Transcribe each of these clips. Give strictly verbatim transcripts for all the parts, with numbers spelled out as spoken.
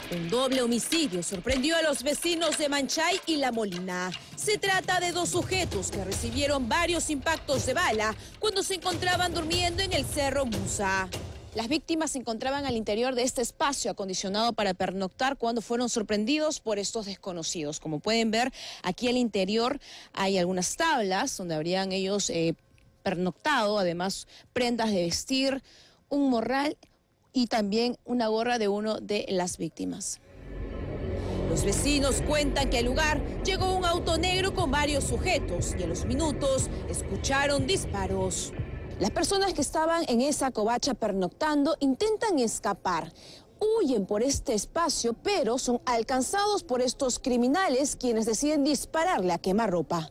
Un doble homicidio sorprendió a los vecinos de Manchay y La Molina. Se trata de dos sujetos que recibieron varios impactos de bala cuando se encontraban durmiendo en el Cerro Musa. Las víctimas se encontraban al interior de este espacio acondicionado para pernoctar cuando fueron sorprendidos por estos desconocidos. Como pueden ver, aquí al interior hay algunas tablas donde habrían ellos eh, pernoctado, además prendas de vestir, un morral y también una gorra de uno de las víctimas. Los vecinos cuentan que al lugar llegó un auto negro con varios sujetos y a los minutos escucharon disparos. Las personas que estaban en esa covacha pernoctando intentan escapar. Huyen por este espacio, pero son alcanzados por estos criminales quienes deciden dispararle a quemarropa.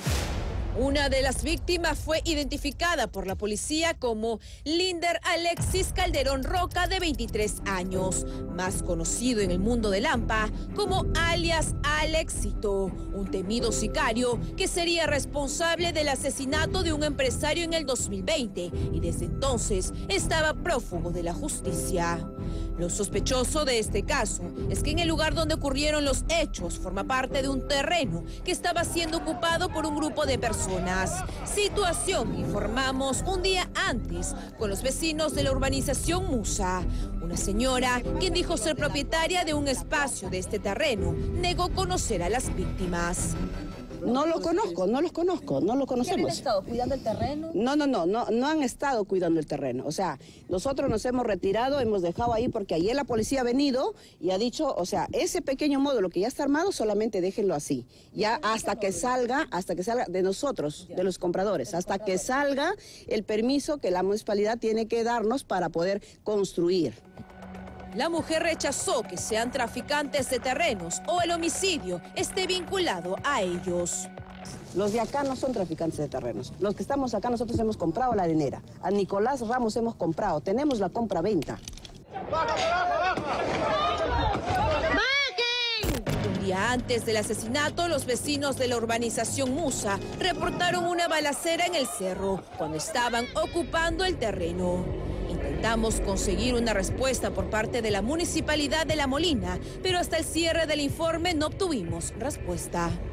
Una de las víctimas fue identificada por la policía como Linder Alexis Calderón Roca, de veintitrés años, más conocido en el mundo de Lampa como alias Alexito, un temido sicario que sería responsable del asesinato de un empresario en el dos mil veinte y desde entonces estaba prófugo de la justicia. Lo sospechoso de este caso es que en el lugar donde ocurrieron los hechos forma parte de un terreno que estaba siendo ocupado por un grupo de personas. Situación que informamos un día antes con los vecinos de la urbanización Musa. Una señora, quien dijo ser propietaria de un espacio de este terreno, negó conocer a las víctimas. No lo conozco, no los conozco, no lo conocemos. ¿Han estado cuidando el terreno? No, no, no, no, no han estado cuidando el terreno. O sea, nosotros nos hemos retirado, hemos dejado ahí porque ayer la policía ha venido y ha dicho, o sea, ese pequeño módulo que ya está armado, solamente déjenlo así. Ya hasta que salga, hasta que salga de nosotros, de los compradores, hasta que salga el permiso que la municipalidad tiene que darnos para poder construir. La mujer rechazó que sean traficantes de terrenos o el homicidio esté vinculado a ellos. Los de acá no son traficantes de terrenos. Los que estamos acá, nosotros hemos comprado la arenera. A Nicolás Ramos hemos comprado. Tenemos la compra-venta. Un día antes del asesinato, los vecinos de la urbanización Musa reportaron una balacera en el cerro cuando estaban ocupando el terreno. Intentamos conseguir una respuesta por parte de la Municipalidad de La Molina, pero hasta el cierre del informe no obtuvimos respuesta.